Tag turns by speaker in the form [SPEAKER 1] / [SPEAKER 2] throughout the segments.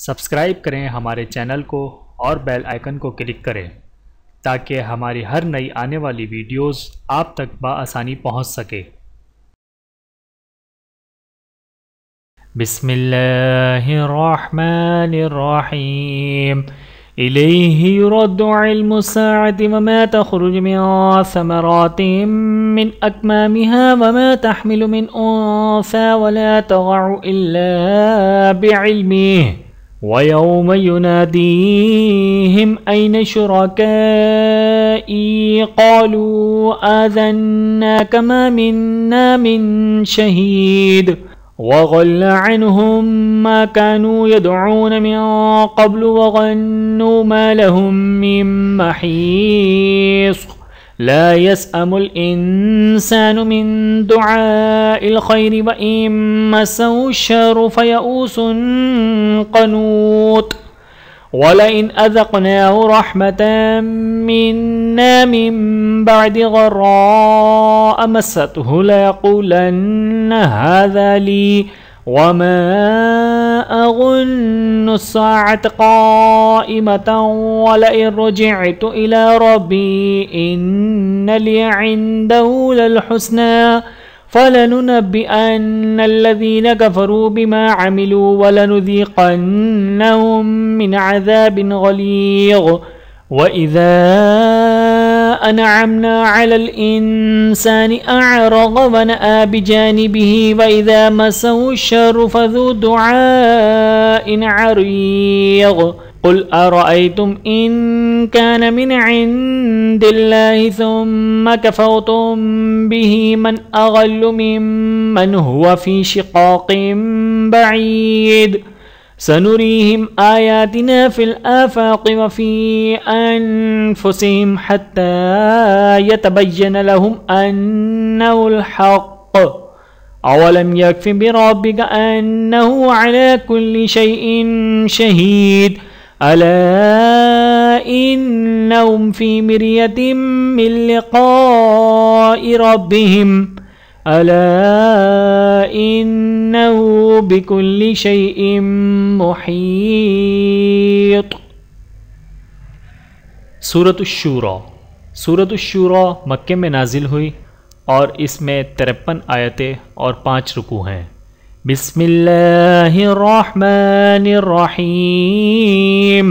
[SPEAKER 1] Subscribe करें हमारे channel को और बेल आइकन को क्लिक करें ताकि हमारी हर नई आने वाली वीडियोस आप तक बआसानी पहुंच सके। बिस्मिल्लाहिर्रहमानिर्रहीम। इलैहि युरद्दु इल्मु स्साअति वमा तख़रुजु मिन समरातिम मिन अक्मामिहा वमा तहमिलु मिन उन्सा वला तग़उ इल्ला बिइल्मिहि वयौम युनादीहिम ऐन शुरकाई क़ालू आज़न्नाक मा मिन्ना मिन शहीद वग़ल्ल अन्हुम मा कानू यदऊन मिन क़ब्लु वग़न्नू मा लहुम मिन महीस ला यसअमुल इंसानु मिन दुआइल खैरि व इन मस्सहु शर्रु फयऊसुन क़नूत वलइन अज़क़नाहु रहमतन मिन्ना मिन बअदि ज़र्राअ मस्सतहु लयक़ूलन्न हाज़ा ली वमा अज़ुन्नु अस्साअत क़ाइमतन वलइन रजिअतु इला रब्बी इन्न ली इंदहु लल-हुस्ना फलनुनब्बिअन्नल्लज़ीन कफ़रू बिमा अमिलू वलनुज़ीक़न्नहुम मिन अज़ाबिन ग़लीज़ वइज़ा अनअमना अलल इंसानि अअरज़ वनअा बिजानिबिही वइज़ा मस्सहु श्शर्रु फ़ज़ू दुआइन अरीज़ क़ुल अरअयतुम इन कान मिन इंदिल्लाहि सुम्मा कफ़रतुम बिही मन अज़ल्लु मिम्मन हुवा फ़ी शिक़ाक़िन बഈद सनुरीहिम आयातिना फ़िल आफ़ाक़ि व फ़ी अनफ़ुसिहिम हत्ता यतबय्यन लहुम अन्नहुल हक़्क़ अवलम यकफ़ि बिरब्बिका अन्नहु अला कुल्लि शैइन शहीद अला इन्नहुम फ़ी मिर्यतिम मिन लिक़ाइ रब्बिहिम अला इन्नहु बिकुल्लि शैइन मुहीत। सूरतुश्शूरा मक्के में नाजिल हुई और इसमें 53 आयतें और 5 रुकू हैं। बिस्मिल्लाहिर्रहमानिर्रहीम।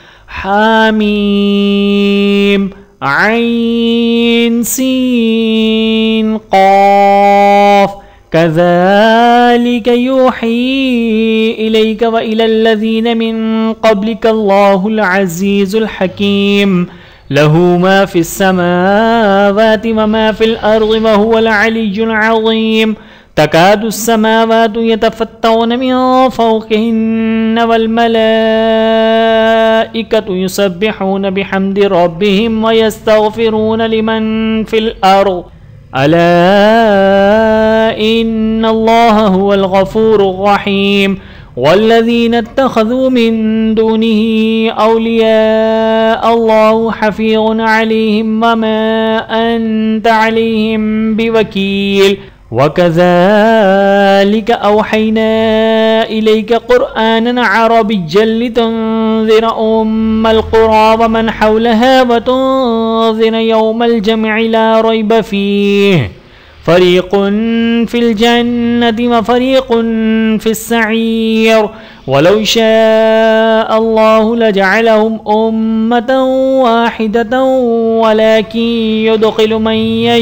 [SPEAKER 1] हामीम ऐन सीन क़ाफ़ कज़ालिक यूही इलैका व इलल्लज़ीन मिन क़ब्लिका अल्लाहुल अज़ीज़ुल हकीम लहू मा फ़िस समावाति व मा फ़िल अर्ज़ि व हुवल अलिय्युल अज़ीम तकादुस समावातु यतफ़त्तरन मिन फ़ौक़िहिन्न वल मलाइकतु युसब्बिहून बिहम्दि रब्बिहिम व यस्तग़फ़िरून लिमन फ़िल अर्ज़ अला इन्नल्लाहा हुवल गफ़ूरुर रहीम वल्लज़ीन इत्तख़ज़ू मिन दूनिही औलियाअ अल्लाहु हफ़ीज़ुन अलैहिम व मा अन्त अलैहिम बिवकील वकज़ालिक औहैना इलैका क़ुरआनन अरबिय्यन लितुन्ज़िर उम्मल क़ुरा व मन हौलहा व तुन्ज़िर यौमल जम'i ला रैब फ़ीह फ़रीक़ुन फ़िल जन्नति व फ़रीक़ुन फ़िस सईर वलौ शाअ अल्लाहु लजअलहुम उम्मतन वाहिदतन वलाकिन युदख़िलु मन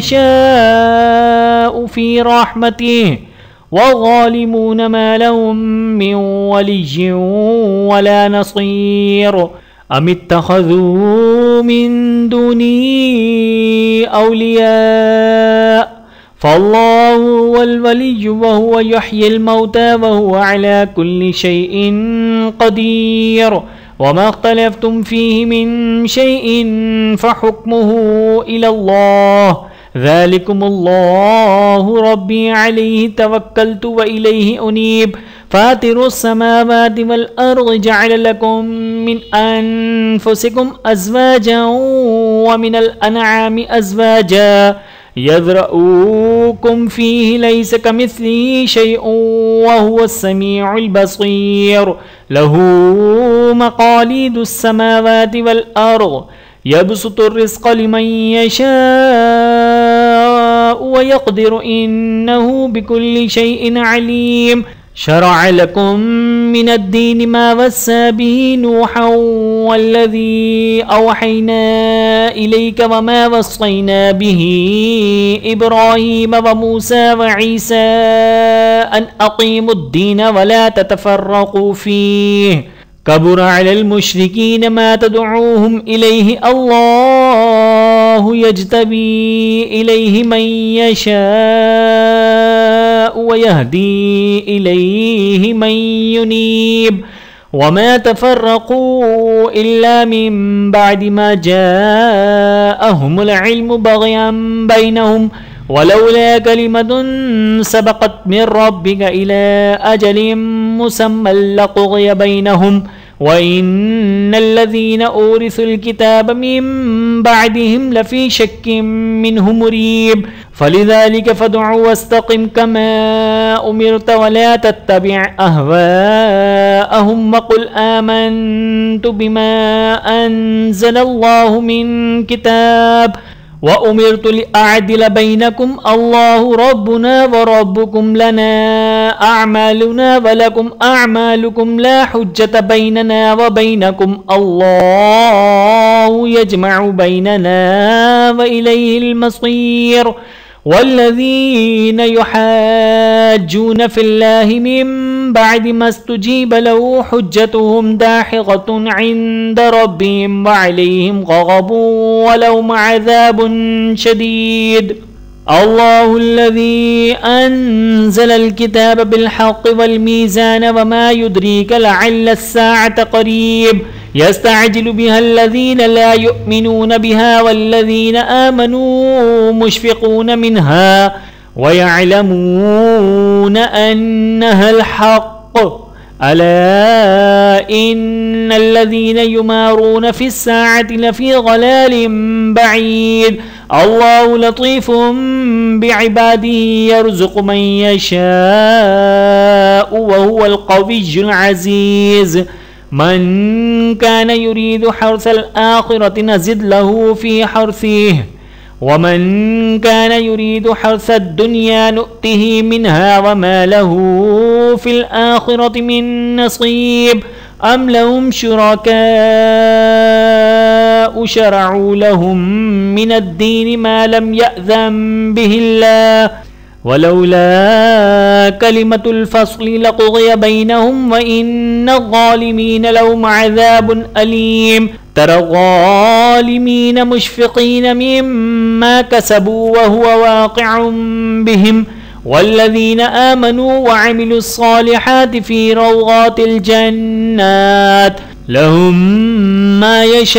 [SPEAKER 1] यशाअु फ़ी रहमतिहि वज़्ज़ालिमून मा लहुम मिन वलिय्यिन वला नसीर अमित्तख़ज़ू मिन दूनिही औलिया फ़ल्लाहु हुवल वलिय्यु व हुवा युह्यिल मौता व हुवा अला कुल्लि शैइन क़दीर वमा इख्तलफ़्तुम फ़ीहि मिन शैइन फ़हुक्मुहु इलल्लाह ज़ालिकुमुल्लाहु रब्बी अलैहि तवक्कलतु व इलैहि उनीब फ़ातिरुस समावाति वल अर्ज़ि जअल लकुम मिन अनफुसिकुम अज़वाजन व मिनल अनआमि अज़वाजा यज़रऊकुम फ़ीहि लैस कमिस्लिहि शैउन वहुवस समीउल बसीर लहू मक़ालिदुस समावाति वल अर्ज़ यबसुतुर रिज़्क़ लिमन यशाअ व यक़दिरु इन्नहु बिकुल्लि शैइन अलीम। शरअ लकुम मिनद्दीनि मा वस्सा बिहि नूहन वल्लज़ी औहैना इलैका वमा वस्सैना बिहि इब्राहीम व मूसा व ईसा अन अक़ीमुद्दीन वला ततफ़र्रक़ू फ़ीहि कबुर अलल मुश्रिकीन मा तदऊहुम इलैहि अल्लाहु यज्तबी इलैहि मन यशाअ व यहदी इलैहि मन युनीब वमा तफ़र्रक़ू इल्ला मिन बअदि मा जाअहुमुल इल्मु बग़यन बैनहुम वलौला कलिमतुन सबक़त मिन रब्बिका इला अजलिन मुसम्मन लक़ुज़िय बैनहुम व इन्नल्लज़ीन ऊरिसुल किताब मिन बअदिहिम लफ़ी शक्किन मिन्हु मुरीब फ़लिज़ालिका फ़द्उ वस्तक़िम कमा उमिरत वला तत्तबिअ अहवाअहुम वक़ुल आमन्तु बिमा अन्ज़लल्लाहु मिन किताब व उमिरतु लिअअदिल बैनकुम अल्लाहु रब्बुना व रब्बुकुम लना अअमालुना व लकुम अअमालुकुम ला हुज्जत बैनना व बैनकुम अल्लाहु यजमअु बैनना व इलैहिल मसीर। वल्लज़ीन युहाज्जून फ़िल्लाहि मिन बअदि मा इस्तुजीब लहु हुज्जतुहुम दाहिक़तुन इन्द रब्बिहिम व अलैहिम ग़ज़बुन व लहुम अज़ाबुन शदीद। अल्लाहुल्लज़ी अन्ज़लल किताब बिल्हक़्क़ि वल मीज़ान व मा युद्रीक लअल्ल अस्साअत क़रीब यस्तअजिलु बिहल्लज़ीन ला युमिनून बिहा वल्लज़ीन आमनू मुश्फ़िक़ून मिन्हा व यअलमून अन्नहल हक़्क़ अला इन्नल्लज़ीन युमारून फ़िस्साअति लफ़ी ग़लालिन बईद अल्लाहु लतीफ़ुम बिइबादिही यर्ज़ुक़ु मन यशाअ व हुवल क़विय्युल अज़ीज़। मन कान युरीदु हर्सल आखिरति नज़िद लहू फ़ी हर्सिही व मन कान युरीदु हर्सद दुनिया नुअतिही मिन्हा व मा लहू फ़िल आखिरति मिन नसीब। अम लहुम शुरकाअ शरअू लहुम मिनद्दीनि मा लम यअज़न बिहिल्लाह वलौला कलिमतुल फ़स्लि लक़ुज़िय बैनहुम व इन्नज़्ज़ालिमीन लहुम अज़ाबुन अलीम। तरज़्ज़ालिमीन मुश्फ़िक़ीन मिम्मा कसबू व हुवा वाक़िउन बिहिम वल्लज़ीन आमनू व अमिलुस्सालिहाति फ़ी रौज़ातिल जन्नात लहुम मा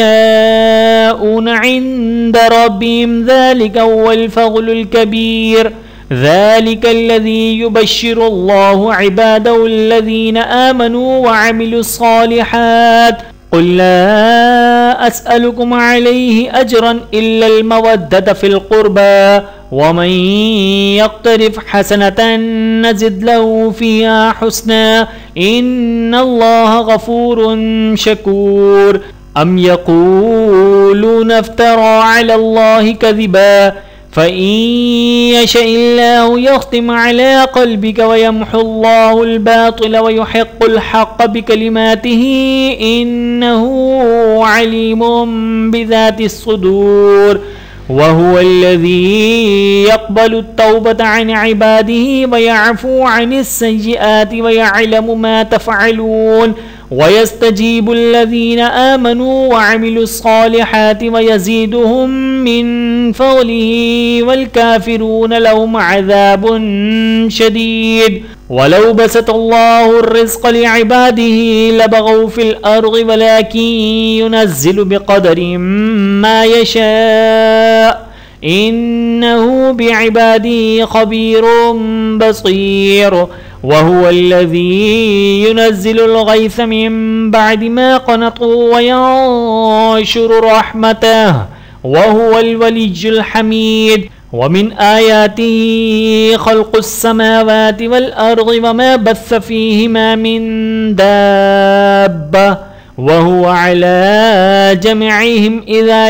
[SPEAKER 1] यशाऊन इन्द रब्बिहिम ज़ालिका हुवल फ़ज़्लुल कबीर। ज़ालिकल्लज़ी युबश्शिरुल्लाहु इबादहुल्लज़ीन आमनू व अमिलुस्सालिहात क़ुल ला अस्अलुकुम अलैहि अजरन इल्लल मवद्दत फ़िल क़ुर्बा व मन यक़्तरिफ़ हसनतन नज़िद लहू फ़ीहा हुस्ना इन्नल्लाह गफ़ूरुन शकूर। अम यक़ूलून इफ़्तरा अलल्लाहि कज़िबा फ़इन यशइल्लाहु यख़्तिम अला क़ल्बिक व यम्हुल्लाहुल बातिल व युहिक़्क़ुल हक़्क़ बिकलिमातिही इन्नहु अलीमुम बिज़ातिस सुदूर। व हुवल्लज़ी यक़्बलु तौबत अन इबादिही व यअफ़ू अनिस सय्यिआति व यअलमु मा तफ़अलून व यस्तजीबुल्लज़ीन आमनू व अमिलुस्सालिहाति व यज़ीदुहुम मिन फ़ज़लिही वल काफ़िरून लहुम अज़ाबुन शदीद। वलौ बसतल्लाहु अर्रिज़्क़ लिइबादिही लबग़ौ फ़िल अर्ज़ि वलाकिन युनज़्ज़िलु बिक़दरिन मा यशाअ इन्नहु बिइबादिही ख़बीरुन बसीर। वहुवल्लज़ी युनज़्ज़िलुल ग़ैथ मिन बअदि मा क़नतू व यंशुरु रहमतह वहुवल वलिय्युल हमीद। वमिन आयातिही खल्क़ुस समावाति वल अर्ज़ि वमा बस्स फ़ीहिमा मिन दाब्बा वहुवा अला जमइहिम इज़ा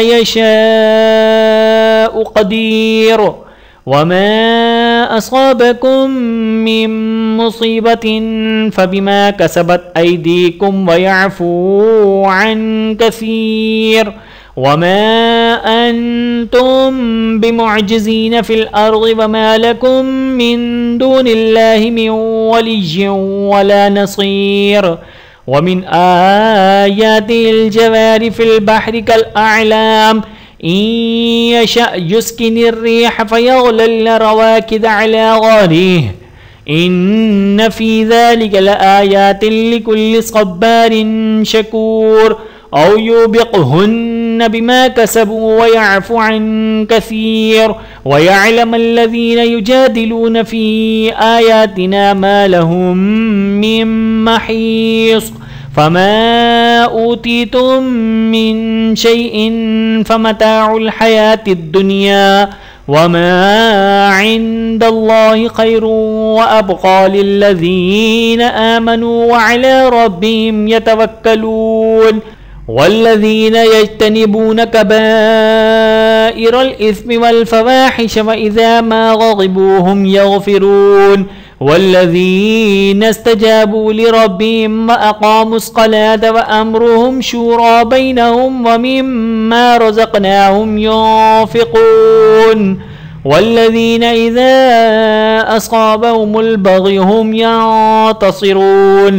[SPEAKER 1] यशाअ क़दीर वमा असाबकुम मिन मुसीबतिन फ़बिमा कसबत ऐदीकुम वयअफ़ू अन कसीर वमा अंतुम बिमुअज्जिज़ीन फ़िल अर्ज़ि वमा लकुम मिन दूनिल्लाहि मिन वलिय्यिन वला नसीर वमिन आयातिल जवारि फ़िल बहरि कल अअलाम इन यशअ युस्किनिर रिह फ़यग़्लल्न रवाकिद अला ज़हरिह इन्न फ़ी ज़ालिका लआयातिन लिकुल्लि सब्बारिन शकूर औ युबिक़हुन्न बिमा कसबू वयअफ़ु अन कसीर वयअलम अल्लज़ीन युजादिलून फ़ी आयातिना मा लहुम मिन महीस फमा ऊतीतुम मिन शैइन फमताउल हयातिद दुनिया वमा इन्दल्लाहि खैरुन व अबक़ा लिल्लज़ीन आमनू व अला रब्बिहिम यतवक्कलून वल्लज़ीन यज्तनिबून कबाइरल इस्मि वल फ़वाहिश व इज़ा मा ग़ज़िबू हुम यग़फ़िरून वल्लज़ीन इस्तजाबू लिरब्बिहिम व अक़ामुस क़लात व अम्रुहुम शूरा बैनहुम व मिम्मा रज़क़नाहुम युन्फ़िक़ून वल्लज़ीन इज़ा असाबहुमुल बग़य हुम यंतसिरून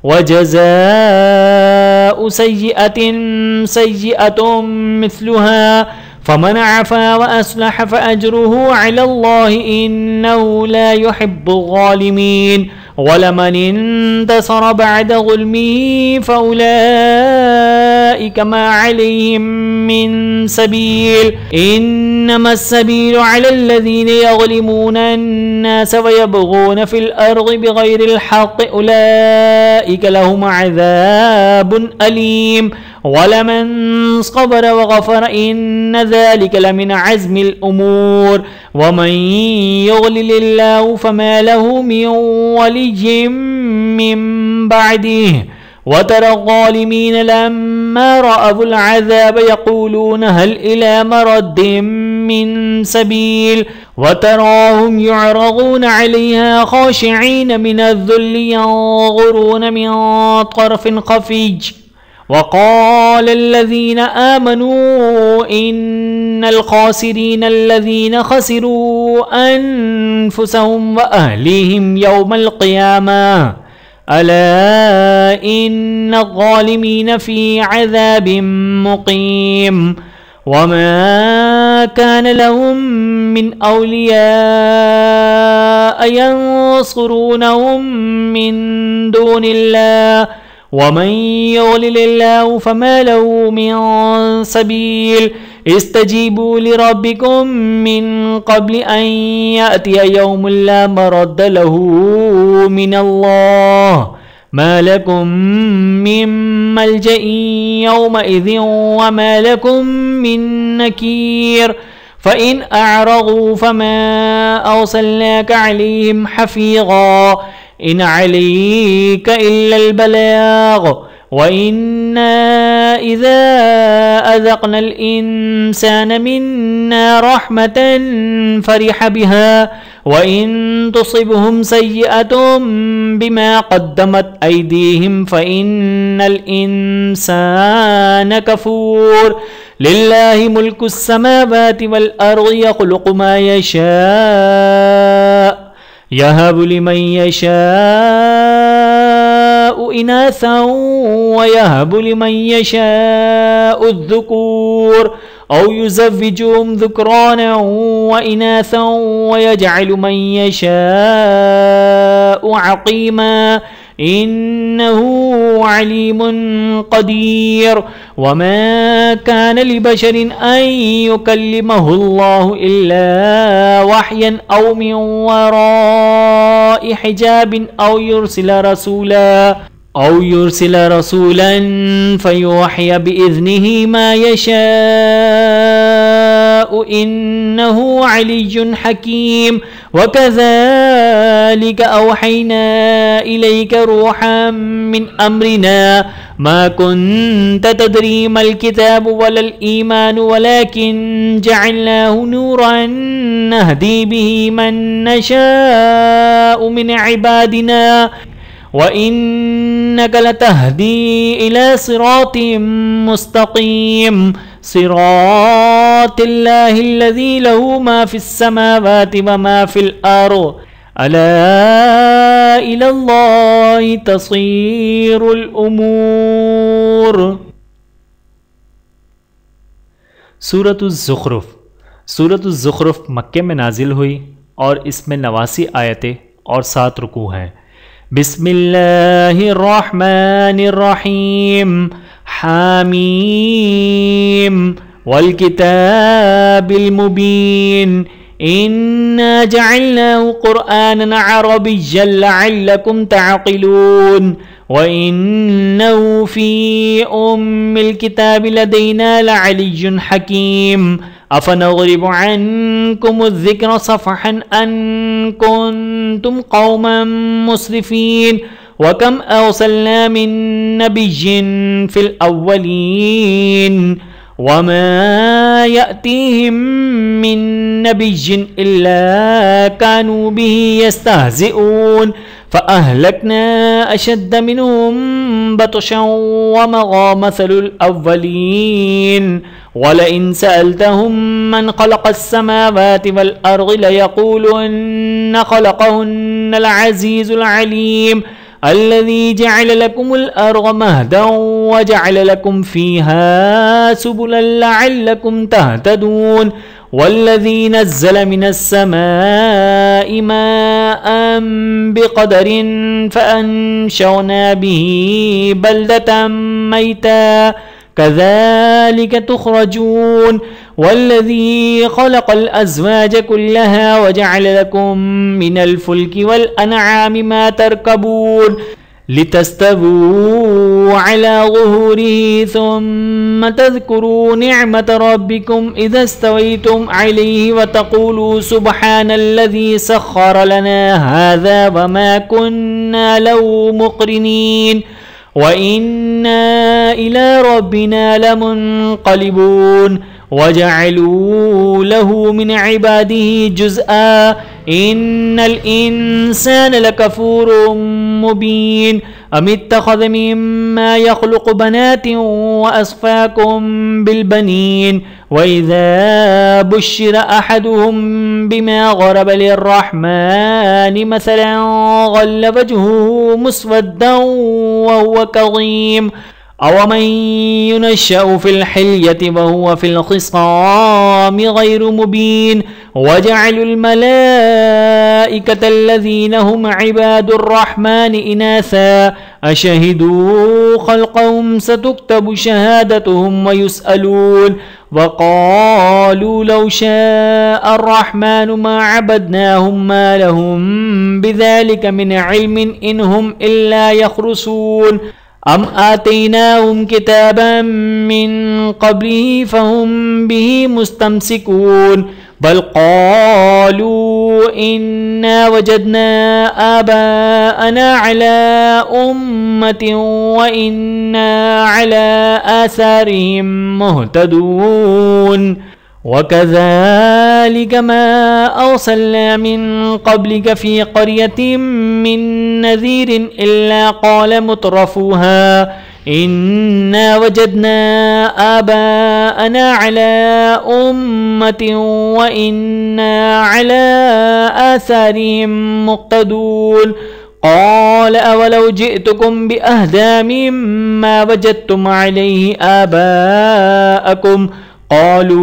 [SPEAKER 1] वजज़ाउ सय्यअतिन सय्यअतुम मिस्लुहा फमन अफ़ा व अस्लह फ़अज्रुहु अलल्लाहि इन्नहु ला युहिब्बुज़्ज़ालिमीन वलमन इंतसर बअद ज़ुल्मिही फ़उलाइका मा अलैहिम मिन सबील इन्नमस्सबीलु अलल्लज़ीन यज़लिमूना अन्नास व यबग़ूना फ़िल अर्ज़ि बिग़ैरिल हक़्क़ि उलाइका लहुम अज़ाबुन अलीम वलमन सबर व गफ़र इन्न ज़ालिक लमिन अज़्मिल उमूर वमन युग़्लिलिल्लाहु फमा लहु मिन वलिय्यिन मिन बअदिही वतरा ज़ालिमीन लम्मा रअवुल अज़ाब यक़ूलून हल इला मरद्दिन मिन सबील वतराहुम युअरज़ून अलैहा ख़ाशिईन मिनज़्ज़ुल्लि यंज़ुरून मिन तरफ़िन ख़फ़ीज वक़ाल अल्लज़ीन आमनू इन्नल ख़ासिरीन अल्लज़ीन ख़सिरू अन्फुसहुम व अहलीहिम यौमल क़ियामह अला इन्न ज़ालिमीन फ़ी अज़ाबिन मुक़ीम वमा कान लहुम मिन औलिया यंसुरूनहुम मिन दूनिल्लाह वमन युग़्लिलिल्लाहु फमा लहु मिन सबील इस्तजीबू लिरब्बिकुम मिन क़ब्लि अन यातिय यौमुन ला मरद्द लहु मिनल्लाह मा लकुम मिन मल्जइन यौमइज़िन व मा लकुम मिन नकीर फ़इन अअरज़ू फमा अरसलनाका अलैहिम हफ़ीज़ा इन अलैका इल्लल बलाग़ व इन्ना इज़ा अज़क़नल इंसान मिन्ना रहमतन फ़रिह बिहा व इन तुसिबहुम सय्यअतुम बिमा क़द्दमत ऐदीहिम फ़इन्नल इंसान कफ़ूर लिल्लाहि मुल्कुस समावाति वल अर्ज़ि यख़्लुक़ु मा यशा यहबु लिमन यशाउ इनासन व यहबु लिमन यशाउ ज़ुकूर औ युज़व्विजुहुम ज़ुक्रानन व इनासन व यजअलु मन यशाउ अक़ीमा इन्नहु अलीमुन क़दीर वमा कान लिबशरिन अन युकल्लिमहुल्लाहु इल्ला वहयन औ मिन वराइ हिजाबिन औ युरसिला रसूलन फयूहिय बिइज़्निहि मा यशा इन्नहु अलिय्युन हकीम वकज़ालिक औहैना इलैका रूहम मिन अम्रिना मा कुन्त तदरी मल किताब वलल ईमान वलाकिन जअलनाहु नूरन नहदी बिही मन नशाअ मिन इबादिना व इन्नक लतहदी इला सिरातिम मुस्तकीम सिरातिल्लाहिल्लज़ी लहू मा फिस समावाति व मा फिल अर्ज़ अला इलल्लाहि तसीरुल उमूर। सूरतुज़ ज़ुख़रुफ़ मक्के में नाजिल हुई और इसमें 89 आयतें और 7 रुकू हैं। बिस्मिल्लाहिर्रहमानिर्रहीम हामीम वल किताबिल मुबीन इन्ना जअलनाहु क़ुरआनन अरबिय्यन लअल्लकुम तअक़िलून व इन्नहु फ़ी उम्मिल किताबि लदैना लअलिय्युन हकीम अफ़नज़रिबु अन्कुमुज़्ज़िक्र सफ़हन अन कुन्तुम क़ौमन मुस्रिफ़ीन व कम अरसलना मिन नबिय्यिन फ़िल अव्वलीन वमा यअतीहिम मिन नबिय्यिन इल्ला कानू बिही यस्तहज़िऊन फ़अहलकना अशद्द मिनहुम बतशन वमग़ा मसलुल अव्वलीन वलइन सअल्तहुम मन ख़लक़स समावाति वल अर्ज़ लयक़ूलुन्न ख़लक़हुन्नल अज़ीज़ुल अलीम अल्लज़ी जअल लकुमुल अर्ज़ महदन व जअल लकुम फ़ीहा सुबुलन लअल्लकुम तहतदून वल्लज़ी नज़्ज़ल मिनस समाइ माअन बिक़दरिन फ़अन्शरना बिही बल्दतन मैता कज़ालिक तुख़रजून वल्लज़ी ख़लक़ल अज़वाज कुल्लहा व जअल लकुम मिनल फ़ुल्कि वल अनआमि मा तर्कबून लितस्तवू अला ज़ुहूरिही सुम्म तज़्कुरू निअमत रब्बिकुम इज़ा इस्तवैतुम अलैहि व तक़ूलू सुब्हानल्लज़ी सख़्ख़र लना हाज़ा व मा कुन्ना लहू मुक़रिनीन व इन्ना इला रब्बिना लमुन्क़लिबून वजअलू लहू मिन इबादिही जुज़आ इन्नल इंसान लकफूरुम मुबीन अमित्तख़ज़ मिम्मा यख़्लुक़ु बनातिन व अस्फ़ाकुम बिलबनीन व इज़ा बुश्शिर अहदुहुम बिमा ज़रब लिर्रहमानि मसलन ज़ल्ल वजहुहु मुस्वद्दन व हुव कज़ीम अवमन युनश्शअु फ़िल हिल्यति व हुव फ़िल ख़िसामि ग़ैरु मुबीन वजअलुल मलाइकतल्लज़ीन हुम इबादुर्रहमानि इनासा अशहिदू ख़ल्क़हुम सतुक्तबु शहादतुहुम व युसअलून वक़ालू लौ शाअर्रहमानु मा अबदनाहुम मा लहुम बिज़ालिक मिन इल्मिन इन हुम इल्ला यख़रुसून अम आतैनाहुम किताबन मिन क़ब्लिही फ़हुम बिही मुस्तमसिकून बल क़ालू इन्ना वजदना आबाअना अला उम्मतिन व इन्ना अला आसारिहिम मुहतदून वकज़ालिक मा अरसलना मिन क़ब्लिक फ़ी क़र्यतिन मिन नज़ीरिन इल्ला क़ाल मुत्रफ़ूहा इन्ना वजदना आबाअना अला उम्मतिन व इन्ना अला आसारिहिम मुक़्तदून क़ाल अवलौ जिअतुकुम बिअहदा मिम्मा वजदतुम अलैहि आबाअकुम क़ालू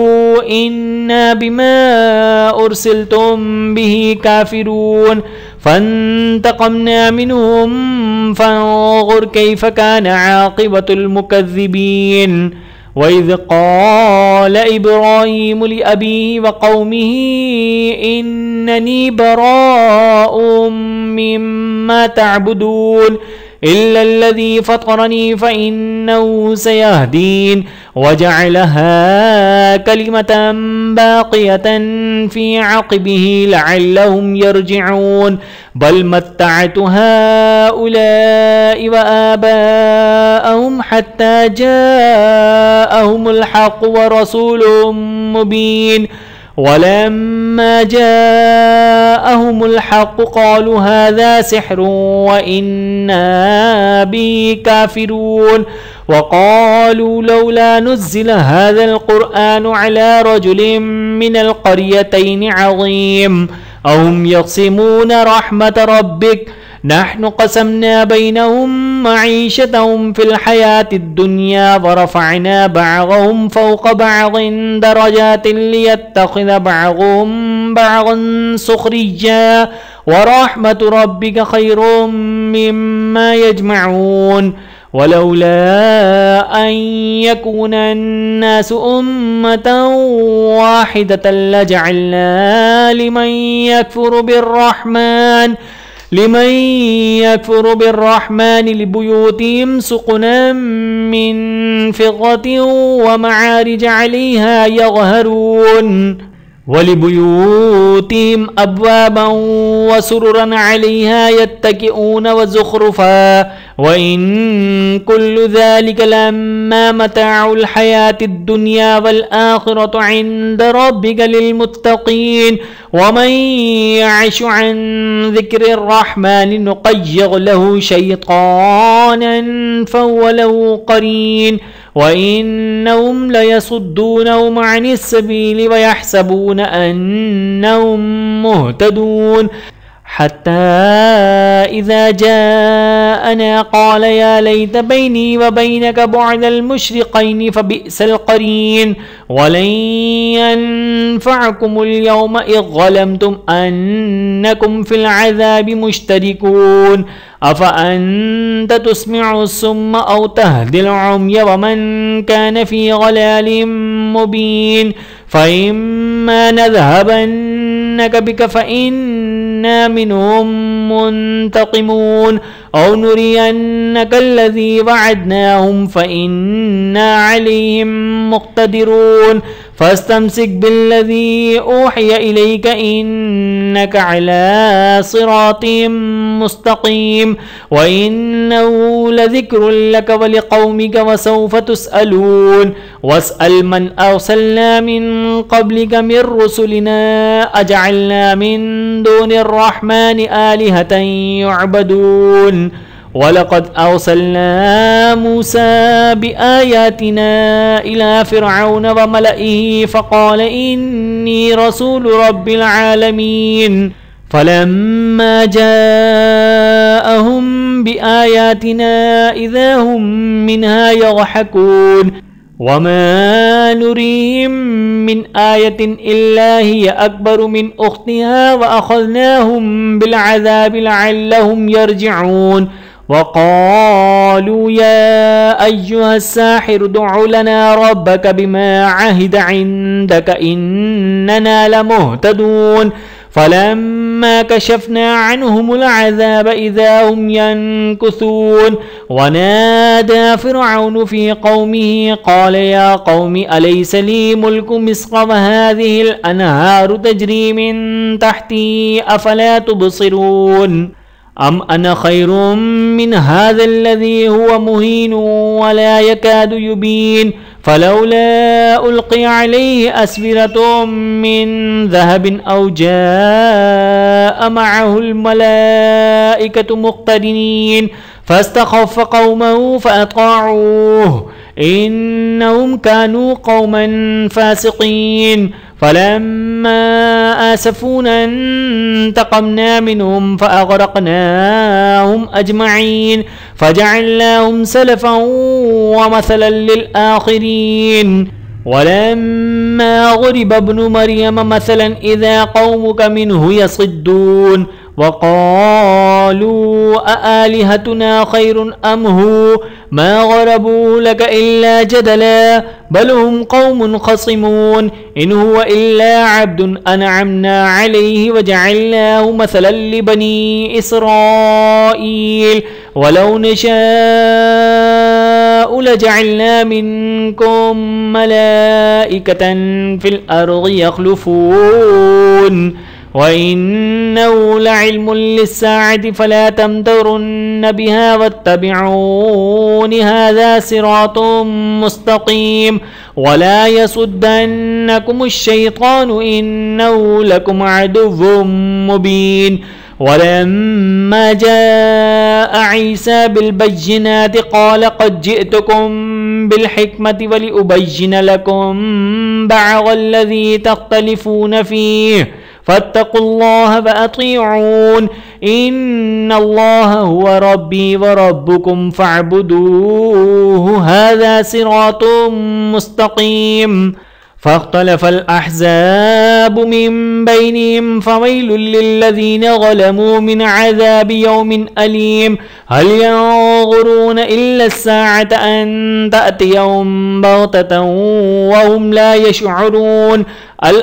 [SPEAKER 1] इन्ना बिमा उरसिलतुम बिही काफ़िरून फ़न्तक़मना मिनहुम फ़न्ज़ुर कैफ़ कान आक़िबतुल मुकज़्ज़िबीन वइज़ क़ाल इब्राहीम लिअबीहि व क़ौमिहि इन्ननी बराअुम मिम्मा तअबुदून इल्लल्लज़ी फ़तरनी फ़इन्नहु सयहदीन वजअलहा कलिमतन बाक़ियतन फ़ी अक़बिही लअल्लहुम यरजिऊन बल मत्तअतु हाउलाइ व आबाअहुम हत्ता जाअहुमुल हक़्क़ु व रसूलुम मुबीन वलम्मा जाअहुमुल हक़्क़ु क़ालू हाज़ा सिह्रुन व इन्ना बिही काफ़िरून वक़ालू लौला नुज़्ज़िल हाज़ल क़ुरआनु अला रजुलिन मिनल क़रयतैनि अज़ीम अहुम यक़सिमून रहमत रब्बिक नहनु क़समना बैनहुम मईशतहुम फ़िल हयातिद दुनिया व रफ़अना बअज़हुम फ़ौक़ बअज़िन दरजातिन लियत्तख़िज़ बअज़ुहुम बअज़न सुख़रिय्या व रहमतु रब्बिक ख़ैरुम मिम्मा यजमऊन वलौला अन यकूना अन्नासु उम्मतन वाहिदतन लजअलना लिमन यकफुरु बिर्रहमान लिबुयूतिहिम सुक़ुनन मिन फ़िद्दतिन व मआरिज अलैहा यज़हरून वलिबुयूतिहिम अब्वाबन व सुरुरन अलैहा यत्तकिऊन व ज़ुख़रुफ़ा व इन कुल्लु ज़ालिका लम्मा मताउल हयातिद दुनिया वल आखिरतु इंद रब्बिका लिल मुत्तक़ीन व मन यअश अन ज़िक्रिर रहमान नुक़य्यिज़ लहु शैतानन फ़हुव लहु क़रीन व इन्नहुम लयसुद्दूनहुम अनिस सबील व यहसबून अन्नहुम मुहतदून हत्ता इज़ा जाअना क़ाल या लैत बैनी व बैनक बुअदल मुशरिक़ैनि फ़बिअसल क़रीन वलन यनफ़अकुमुल यौम इज़ ज़लमतुम अन्नकुम फ़िल अज़ाबि मुश्तरिकून अफ़अन्त तुस्मिउस सुम्म औ तहदिल उम्य व मन कान फ़ी ज़लालिम मुबीन फ़इम्मा नज़हबन्नक बिक फ़इन्ना मिन्हुम मुंतक़िमून औ नुरियन्नक अल्लज़ी वअदनाहुम फ़इन्ना अलैहिम मुक़्तदिरून फ़स्तमसिक बिल्लज़ी ऊहिय इलैक इन्नक अला सिरातिम मुस्तक़ीम व इन्नहु लज़िक्रुन लक व लिक़ौमिक व सौफ़ तुसअलून वस्अल मन अरसलना मिन क़ब्लिक मिन रुसुलिना अजअलना मिन दूनिर रहमानि आलिहतन युअबदून वलक़द अरसलना मूसा बिआयातिना इला फ़िरऔन व मलइहि फ़क़ाल इन्नी रसूलु रब्बिल आलमीन फ़लम्मा जाअहुम बिआयातिना इज़ा हुम मिन्हा यज़हकून वमा नुरीहिम मिन आयतिन इल्ला हिय अकबरु मिन उख्तिहा व अख़ज़नाहुम बिलअज़ाबि लअल्लहुम यरजिऊन वक़ालू या अय्युहस्साहिरु उद्उ लना रब्बक बिमा अहिद इंदक इन्नना लमुहतदून फलम्मा कशफना अन्हुमुल अज़ाब इज़ा हुम यनकुसून वनादा फ़िरऔनु फ़ी क़ौमिही क़ाल या क़ौमि अलैस ली मुल्कु मिस्र व हाज़िहिल अनहारु तजरी मिन तहती अफ़ला तुबसिरून अम अना खैरुम मिन हाज़ल्लज़ी हुवा मुहीनुन वला यकादु युबीन फलौला उल्क़िया अलैहि अस्विरतुम मिन ज़हबिन औ जाअ मअहुल मलाइकतु मुक़्तरिनीन फ़स्तख़फ़्फ़ क़ौमहु फ़अताऊह इन्नहुम कानू क़ौमन फ़ासिक़ीन फलम्मा आसफ़ूना इंतक़मना मिन्हुम फ़अग़रक़नाहुम अजमईन फ़जअलनाहुम सलफ़न व मसलन लिलआख़िरीन वलम्मा ज़ुरिब इब्नु मरियम मसलन इज़ा क़ौमुक मिन्हु यसिद्दून वक़ालू अआलिहतुना खैरुन अम हु मा गरबू लक इल्ला जदला बल हुम कौमुन खसिमून इन हुवा इल्ला अब्दुन अनअमना अलैहि वजअलनाहु मसलन लिबनी इसराईल वलौ नशाअ लजअलना मिनकुम मलाइकतन फिल अर्दि यख्लुफून वइन्नहु लइल्मुन लिस्साअति फला तमतरुन्न बिहा वत्तबिऊनि हाज़ा सिरातुम मुस्तक़ीम वला यसुद्दन्नकुमुश्शैतानु इन्नहु लकुम अदुव्वुम मुबीन वलम्मा जाअ ईसा बिलबय्यिनाति क़ाल क़द जिअतुकुम बिलहिक्मति वलिउबय्यिन लकुम बअज़ल्लज़ी तख्तलिफ़ून फ़ीहि फत्तक़ुल्लाह वअतीऊन इन्नल्लाह हुवा रब्बी व रब्बुकुम फ़अब्दूहु हाज़ा सिरातुम मुस्तक़ीम फ़ख्तलफ़ल अहज़ाबु मिन बैनिहिम फ़वैलुल लिल्लज़ीन ज़लमू मिन अज़ाबि यौमिन अलीम हल यंज़ुरून इल्ला अस्साअत अन तअतियहुम बग़ततन व हुम ला यशऊरून अल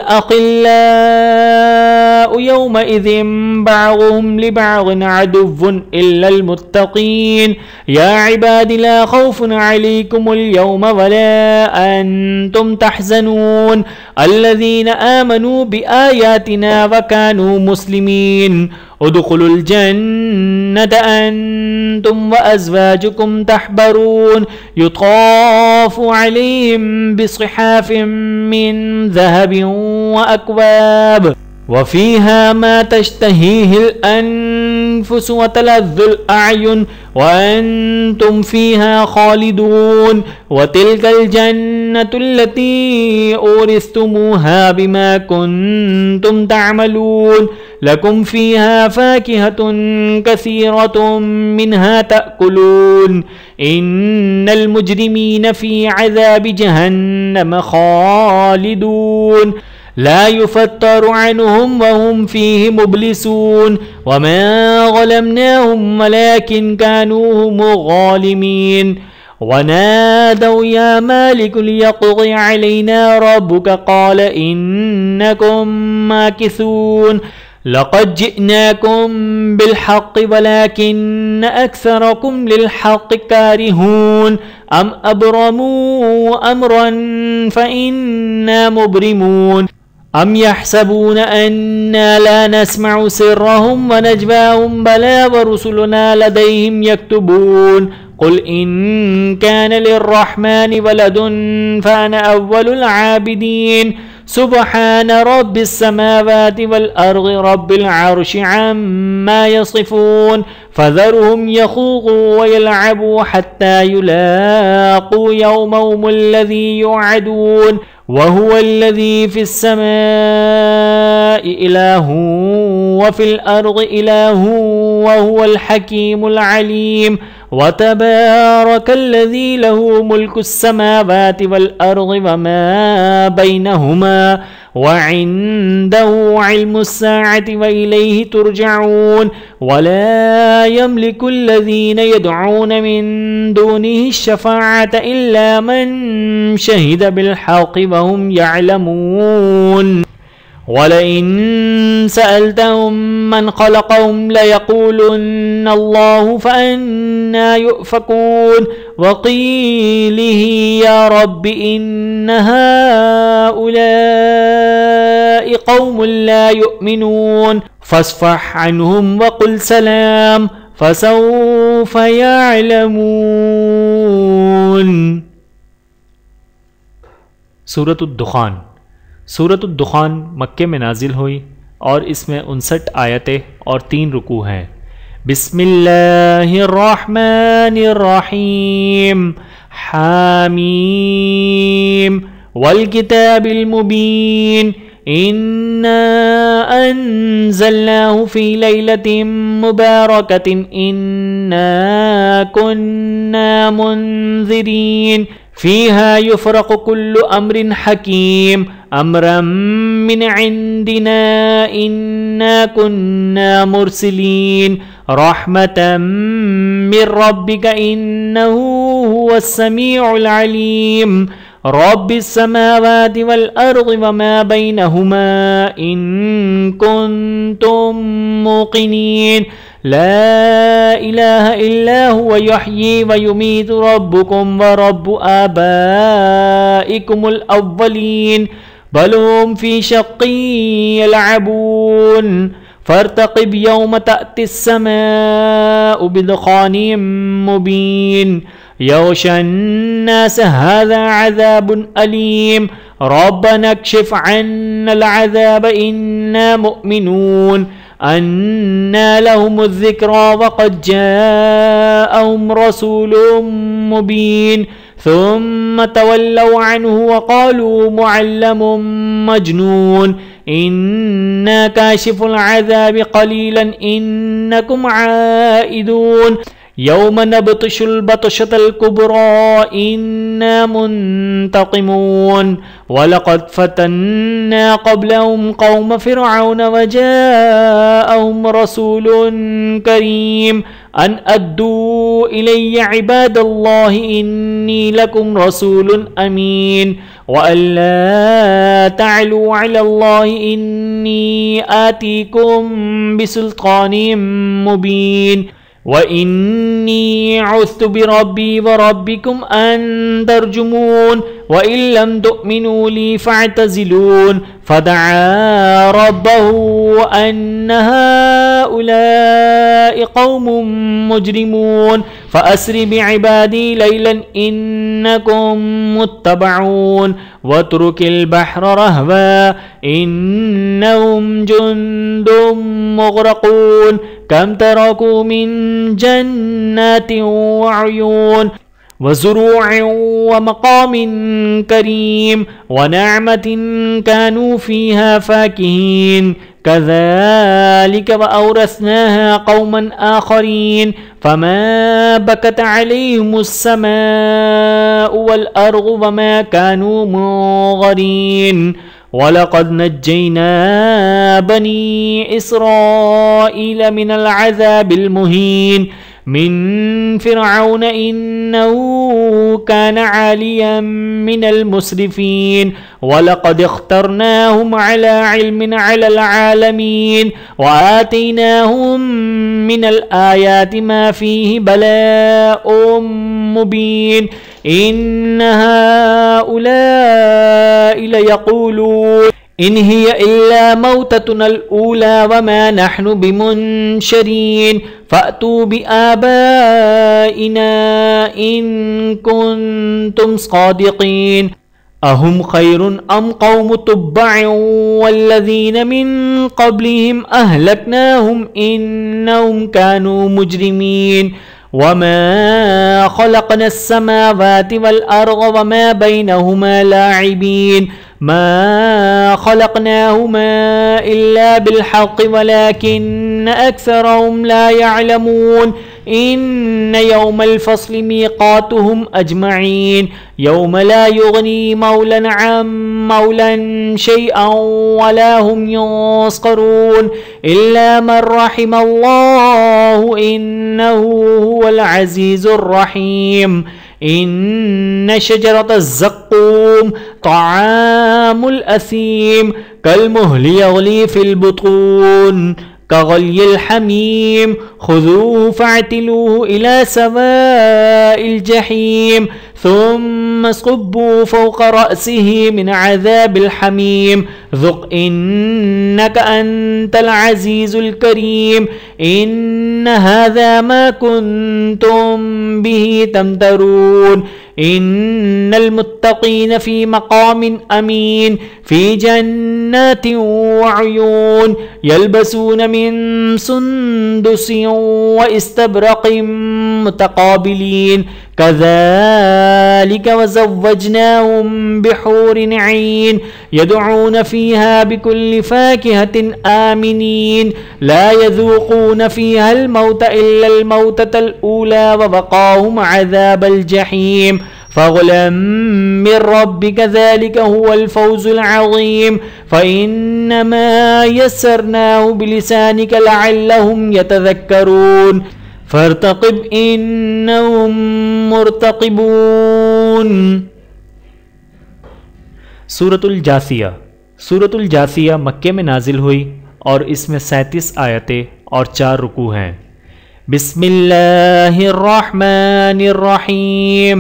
[SPEAKER 1] अख़िल्लाउ यौमइज़िन बअज़ुहुम लिबअज़िन अदुव्वुन इल्लल मुत्तक़ीन या इबादी ला खौफ़ुन अलैकुमुल यौम वला अंतुम तहज़नून अल्लज़ीना आमनू बिआयातिना व कानू मुस्लिमीन उदखुलुल जन्नत अंतुम व अज़वाजुकुम तहबरून युताफ़ु अलैहिम बिसिहाफ़िम मिन ज़हबिन व अक्वाब वफ़ीहा मा तश्तहीहिल अनफुस व तलज़्ज़ुल अअयुन व अंतुम फ़ीहा ख़ालिदून व तिल्कल जन्नतुल्लती औरिस्तुमूहा बिमा कुन्तुम तअमलून लकुम फ़ीहा फ़ाकिहतुन कसीरतुम मिन्हा तअकुलून इन्नल मुजरिमीन फ़ी अज़ाबि जहन्नम ख़ालिदून ला युफ़त्तरु अन्हुम वहुम फ़ीहि मुब्लिसून वमा ज़लमनाहुम वलाकिन कानू हुमुज़ ज़ालिमीन वनादौ या मालिक लियक़्ज़ि अलैना रब्बुक क़ाल इन्नकुम माकिसून लक़द जिअनाकुम बिलहक़्क़ि वलाकिन्न अक्सरकुम लिलहक़्क़ि कारिहून अम अब्रमू अम्रन फ़इन्ना मुब्रिमून अम यहसबून अन्ना ला नस्मअु सिर्रहुम व नजवाहुम बला व रुसुलुना लदैहिम यक्तुबून कुल इन कान लिर्रहमानि वलदुन फ़अना अव्वलुल आबिदीन सुब्हान रब्बिस समावाति वल अर्ज़ि रब्बिल अर्शि अम्मा यसिफून फ़ज़रहुम यख़ूज़ू व यलअबू हत्ता युलाक़ू यौमहुमुल्लज़ी युअदून वहुवल्लज़ी फ़िस्समाइ इलाहुन व फ़िल अर्ज़ि इलाहुन वहुवल हकीमुल अलीम वतबारकल्लज़ी लहू मुल्कुस्समावाति वल अर्ज़ि वमा बैनहुमा वइंदहु इल्मुस्साअति व इलैहि तुरजऊन वला यमलिकुल्लज़ीन यदऊन मिन दूनिहि शफ़ाअत इल्ला मन शहिद बिलहक़्क़ि व हुम यअलमून वलइन सअल्तहुम मन ख़लक़हुम लयक़ूलुन्न अल्लाहु फ़अन्ना युफ़कून वक़ीलिहि या रब्बि इन्न हाउलाइ क़ौमुन ला युमिनून फ़स्फ़ह अन्हुम वक़ुल सलाम फ़सौफ़ यअलमून। सूरतुद्दुखान। सूरतुद्दुखान मक्के में नाजिल हुई और इसमें 59 आयतें और 3 रुकू हैं। बिस्मिल्लाहिर्रहमानिर्रहीम हामीम वल किताबिल मुबीन इन्ना अंज़लनाहु फ़ी लैलतिन मुबारकतिन इन्ना कुन्ना मुन्ज़िरीन फ़ीहा युफ़रक़ु कुल्लु अम्रिन हकीम अम्रम मिन इंदिना इन्ना कुन्ना मुरसिलीन रहमतम मिर रब्बिका इन्नहु हुवस समीउल अलीम रब्बिस समावाति वल अर्दि वमा बैनहुमा इन कुन्तुम मूक़िनीन ला इलाहा इल्ला हुवा युह्यी व युमीतु रब्बुकुम व रब्बु आबाइकुमुल अव्वलीन बल हुम फी शक्किन यलअबून फर्तक़िब यौम तअतिस समाउ बिदुख़ानिम मुबीन यग़शन नास हाज़ा अज़ाबुन अलीम रब्बना कशिफ़ अन्नल अज़ाब इन्ना मुअमिनून अन्ना लहुमुज़ ज़िक्रा वक़द जाअहुम रसूलुम मुबीन सुम्मा तवल्लव अन्हु वक़ालू मुअल्लमुम मजनून इन्ना काशिफ़ुल अज़ाबि क़लीलन इन्नकुम आइदून यौम नबतशुल बतशतल कुब्रा इन्ना मुंतक़िमून वलक़द फ़तन्ना क़ब्लहुम क़ौम फ़िरऔन वजाअहुम रसूलुन करीम अन अद्दू इलैया इबादल्लाहि इन्नी लकुम रसूलुन अमीन व अल्ला तअलू अलल्लाहि इन्नी आतीकुम बिसुल्तानिम मुबीन व इन्नी उज़्तु बिरब्बी व रब्बिकुम अन तर्जुमून व इल्लम तुअमिनू ली फ़अतज़िलून फ़दअा रब्बहु अन्ना हाउलाइ क़ौमुम मुजरिमून फ़अस्रि बिइबादी लैलन इन्नकुम मुत्तबऊन वत्रुकिल बहर रहवा इन्नहुम जुंदुम मुग़रक़ून कम तरकू मिन जन्नातिन व उयून वज़ुरूअन व मक़ामिन करीम व नअमतिन कानू फ़ीहा फ़ाकिहीन कज़ालिक व औरसनाहा क़ौमन आख़रीन फ़मा बकत अलैहिमुस समाउ वल अर्दु व मा कानू मुग़रीन वलक़द नज्जैना बनी इस्राईल मिनल अज़ाबिल मुहीन मिन फ़िरऔन इन्नहु कान आलियम मिनल मुस्रिफ़ीन वलक़द इख्तरनाहुम अला इल्मिन अलल आलमीन व आतैनाहुम मिनल आयाति मा फ़ीहि बलाउम मुबीन इन्न हाउलाइ लयक़ूलून इन हिय इल्ला मौततुनल ऊला व मा नहनु बिमुनशरीन फ़अतू बिआबाइना इन कुन्तुम सादिक़ीन अहुम खैरुन अम क़ौमु तुब्बअ वल्लज़ीन मिन क़ब्लिहिम अहलकनाहुम इन्नहुम कानू मुजरिमीन वमा ख़लक़नस समावाति वल अर्ज़ वमा बैनहुमा लाइबीन मा ख़लक़नाहुमा इल्ला बिलहक़्क़ि वलाकिन्न अक्सरहुम ला यअलमून इन्न यौमल फ़स्लि मीक़ातुहुम अजमईन यौम ला युग़नी मौलन अन मौलन शैअन वला हुम युंसरून इल्ला मन रहिमल्लाहु इन्नहु हुवल अज़ीज़ुर रहीम इन्न शजरतज़्ज़क़ूम तआमुल असीम कलमुहलि यग़ली फ़िल बुतून कग़लियल हमीम ख़ुज़ूहु फ़अतिलूहु इला सवाइल जहीम सुम्मा स्कुब्बू फ़ौक़ रअसिही मिन अज़ाबिल हमीम ज़ुक़ इन्नका अंतल अज़ीज़ुल करीम इन्न हाज़ा मा कुन्तुम बिही तमतरून इन्नल मुत्तक़ीन फ़ी मक़ामिन अमीन फ़ी जन्नातिन व उयून यल्बसून मिन सुंदुसिन व इस्तबरक़िन मुतक़ाबिलीन कज़ालिक वज़व्वजनाहुम बिहूरिन ऐन यदऊन फ़ीहा बिकुल्लि फ़ाकिहतिन आमिनीन ला यज़ूक़ून फ़ीहल मौत इल्लल मौततल ऊला व वक़ाहुम अज़ाबल जहीम फ़ग़ुलम मिर रब्बिका ज़ालिका हुवल फ़ौज़ुल अज़ीम फ़इन्नमा यस्सरनाहु बिलिसानिका लअल्लहुम यतज़क्करून फ़र्तक़िब इन्नहुम मुर्तक़िबून। सूरतुल जासिया। सूरतुल जासिया मक्के में नाजिल हुई और इसमें 37 आयतें और 4 रुकू हैं। बिस्मिल्लाहिर्रहमानिर्रहीम।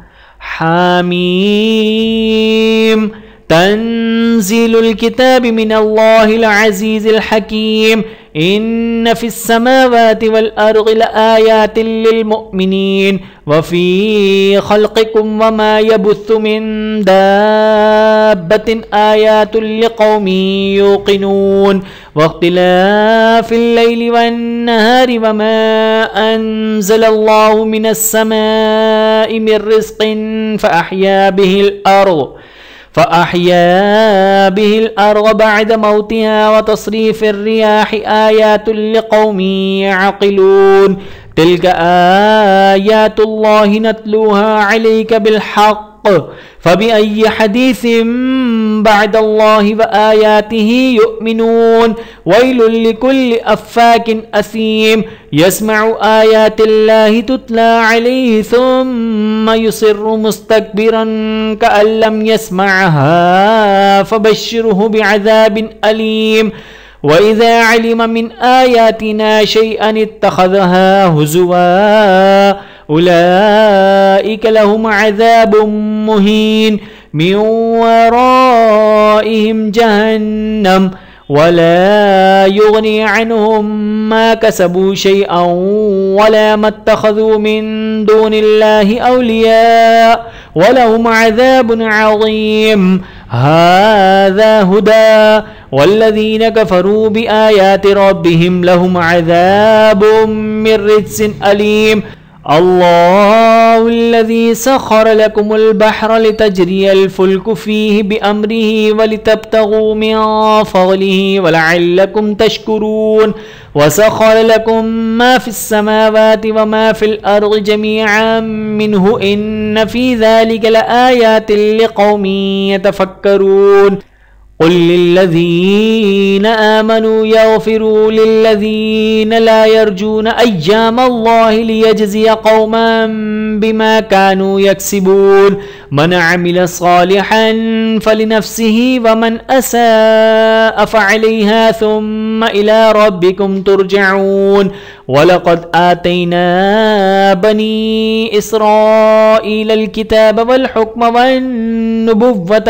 [SPEAKER 1] हामीम तंज़ीलुल किताबि मिनल्लाहिल अज़ीज़िल हकीम इन्न फ़िस्समावाति वल अर्ज़ि लआयातिन लिल मुमिनीन व फ़ी ख़ल्क़िकुम व मा यबुस्सु मिन दाब्बतिन आयातुन लिक़ौमिन युक़िनून वख्तिलाफ़िल लैलि वन नहारि व मा अंज़लल्लाहु मिनस समाइ मिर रिज़्क़िन फ़अह्या बिहिल अर्ज़ बअद मौतिहा व तस्रीफ़िर रियाहि आयातुन लिक़ौमिन यअक़िलून तिल्क आयातुल्लाहि नत्लूहा अलैका बिलहक़्क़ फ़बिअय्यि हदीसिम बअदल्लाहि व आयातिहि युमिनून वैलुल लिकुल्लि अफ़्फ़ाकिन असीम यस्मअु आयातिल्लाहि तुतला अलैहि सुम्मा युसिर्रु मुस्तकबिरन कअन लम यस्मअहा फ़बश्शिरहु बिअज़ाबिन अलीम वइज़ा अलिम मिन आयातिना शैअन इत्तख़ज़हा हुज़ुवा उलाइक लहुम अज़ाबुम मुहीन मिन वराइहिम जहन्नम वला युग़नी अन्हुम मा कसबू शैअन वला मत्तख़ज़ू मिन दूनिल्लाहि औलिया वलहुम अज़ाबुन अज़ीम हाज़ा हुदा वल्लज़ीन कफ़रू बिआयाति रब्बिहिम लहुम अज़ाबुम मिर रिज्सिन अलीम अल्लाहुल्लज़ी सख़्ख़र लकुमुल बहरा लितजरियल फुल्कु फ़ीहि बिअम्रिहि वलितब्तगू मिन फ़ज़लिहि वलअल्लकुम तशकुरून वसख़्ख़र लकुम मा फ़िस्समावाति व मा फ़िल अर्ज़ि जमीअन मिन्हु इन्न फ़ी ज़ालिका लआयातिन लिक़ौमिन यतफ़क्करून क़ुल लिल्लज़ीन आमनू यग़फ़िरू लिल्लज़ीन ला यरजून अय्यामल्लाहि लियजज़िय क़ौमन बिमा कानू यक्सिबून मन अमिल सालिहन फ़लिनफ़्सिही व मन असाअ फ़अलैहा सुम्मा इला रब्बिकुम तुरजऊन वलक़द आतैना बनी इस्राईलल किताब वल हुक्म वन नुबुव्वत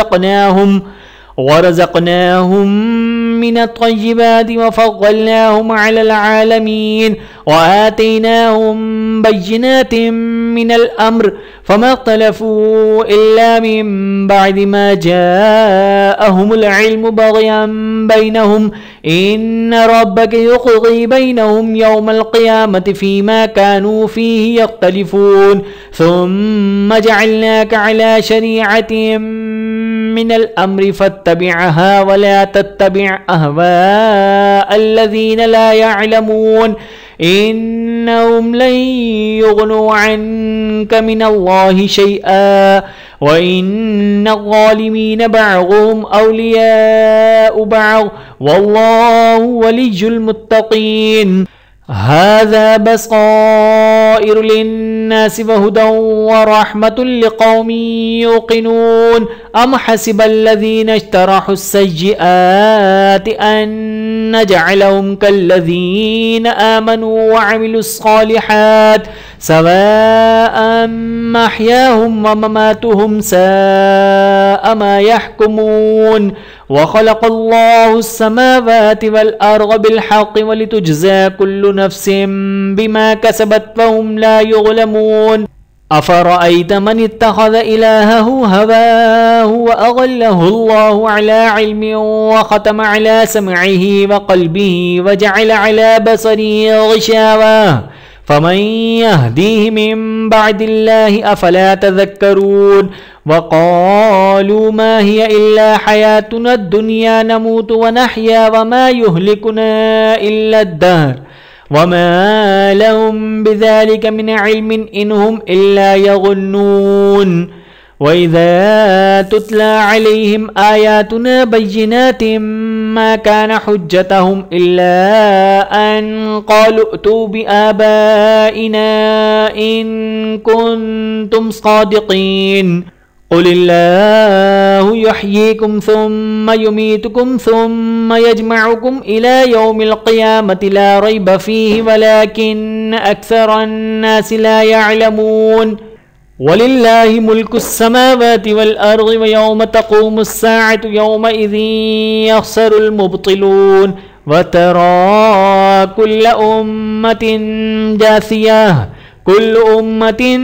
[SPEAKER 1] वरज़क़नाहुम मिनत-तय्यिबाति वफ़ज़्ज़लनाहुम अलल आलमीन वआतैनाहुम बय्यिनातिन मिनल अम्र फमा इख्तलफ़ू इल्ला मिन बअदि मा जाअहुमुल इल्मु बग़यन बैनहुम इन्न रब्बका युक़ज़ी बैनहुम यौमल क़ियामति फ़ीमा कानू फ़ीहि यख्तलिफ़ून सुम्मा जअलनाका अला शरीअतिन मिनल अम्रि फत्तबिअहा वला तत्तबिअ अहवाअल्लज़ीन ला यअलमून इन्नहुम लन युग़्नू अन्का मिनल्लाहि शैअा व इन्नज़्ज़ालिमीन बअज़ुहुम औलियाउ बअज़ वल्लाहु वलियुल मुत्तक़ीन हाज़ा बसाइरु लिन्नासि वहुदन वरहमतुल लिक़ौमिन युक़िनून अम हसिबल्लज़ीना इज्तरहुस्सय्यिआति अन नजअलहुम कल्लज़ीना आमनू वअमिलुस्सालिहात सवाअन महयाहुम व ममातुहुम साअ मा यहकुमून वख़लक़ल्लाहुस्समावाति वल अर्ज़ बिलहक़्क़ि वलितुज्ज़ा कुल्लु नफ़्सिन बिमा कसबत वहुम ला युज़लमून अफ़रअयत मन इत्तख़ज़ इलाहहु हवाहु वअज़ल्लहु अल्लाहु अला इल्मिन वख़तम अला समइहि वक़ल्बिहि वजअल अला बसरिहि ग़िशावा फमन यहदीहि मिन बअदिल्लाहि अफ़ला तज़क्करून वक़ालू मा हिय इल्ला हयातुना दुनिया नमूतु व नहया व मा युहलिकुना इल्ला अद्दहर वमा लहुम बिज़ालिका मिन इल्मिन इनहुम इल्ला यज़ुन्नून वइज़ा तुतला अलैहिम आयातुना बय्यिनातिन मा काना हुज्जतहुम इल्ला अन क़ालू अतू बिआबाइना इन कुन्तुम सादिक़ीन क़ुलिल्लाहु युह्यीकुम सुम्मा युमीतुकुम सुम्मा यजमउकुम इला यौमिल क़ियामति ला रैब फ़ीहि वलाकिन्न अक्सरन्नासि ला यअलमून वलिल्लाहि मुल्कुस समावाति वल अर्ज़ि व यौम तक़ूमुस साअतु यौमइज़िन यख़सरुल मुब्तिलून व तरा कुल्ल उम्मतिन जासियह कुल्लु उम्मतिन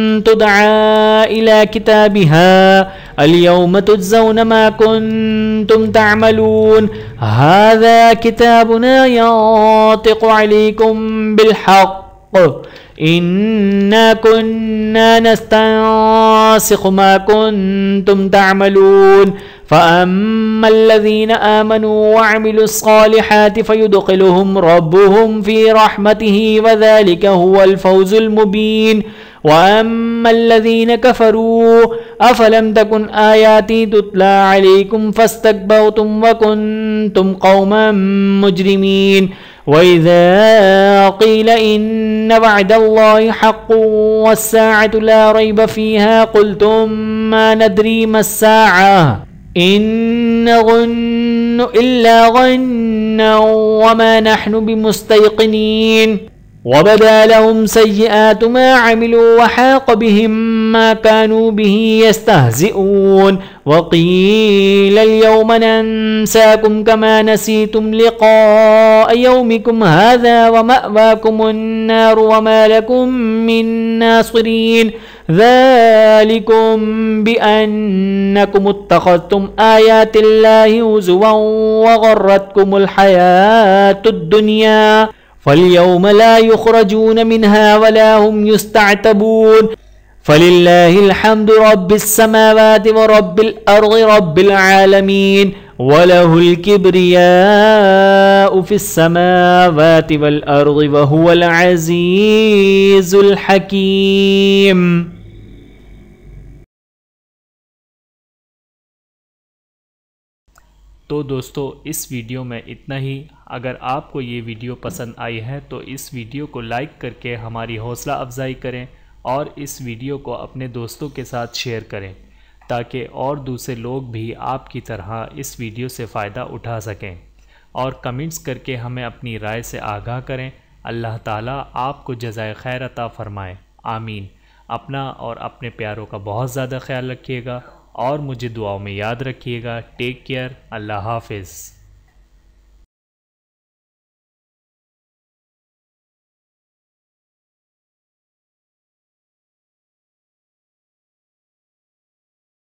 [SPEAKER 1] तुदआ इला किताबिहा अल-यौम तुज्ज़ौना मा कुन्तुम तअमलून हाज़ा किताबुना यंतिक़ु अलैकुम बिल-हक़्क़ इन्ना कुन्ना नस्तंसिख़ु मा कुन्तुम तअमलून फ़अम्मल्लज़ीना आमनू वअमिलुस्सालिहाति फ़युदख़िलुहुम रब्बुहुम फ़ी रहमतिही वज़ालिका हुवल फ़ौज़ुल मुबीन वअम्मल्लज़ीना कफ़रू अफ़लम तकुन आयाती तुतला अलैकुम फ़स्तकबरतुम वकुन्तुम क़ौमन मुजरिमीन वइज़ा क़ील इन्न वअदल्लाहि हक़्क़ुन वस्साअतु ला रैब फ़ीहा क़ुल्तुम मा नदरी मस्साअह इन नज़ुन्नु इल्ला ज़न्नन वमा नहनु बिमुस्तयक़िनीन वबदा लहुम सय्यिआतु मा अमिलू वहाक़ बिहिम मा कानू बिही यस्तहज़िऊन वक़ील अल-यौम नंसाकुम कमा नसीतुम लिक़ाअ यौमिकुम हाज़ा वमअवाकुमुन नार वमा लकुम मिन नासिरीन ज़ालिकुम बिअन्नकुम इत्तख़ज़्तुम आयातिल्लाहि हुज़ुवन वग़र्रतकुमुल हयातुद दुनिया फ़ल-यौम ला युख़रजून मिन्हा वला हुम युस्तअतबून फ़लिल्लाहिल हम्दु रब्बिस समावाति व रब्बिल अर्ज़ि रब्बिल आलमीन वलहुल किब्रियाउ फ़िस समावाति वल अर्ज़ि व हुवल अज़ीज़ुल हकीम। तो दोस्तों इस वीडियो में इतना ही। अगर आपको ये वीडियो पसंद आई है तो इस वीडियो को लाइक करके हमारी हौसला अफजाई करें और इस वीडियो को अपने दोस्तों के साथ शेयर करें ताकि और दूसरे लोग भी आपकी तरह इस वीडियो से फ़ायदा उठा सकें और कमेंट्स करके हमें अपनी राय से आगाह करें। अल्लाह ताला आपको जज़ाए खैर अता फ़रमाए। आमीन। अपना और अपने प्यारों का बहुत ज़्यादा ख्याल रखिएगा और मुझे दुआओं में याद रखिएगा। Take care. अल्लाह हाफ़िज़।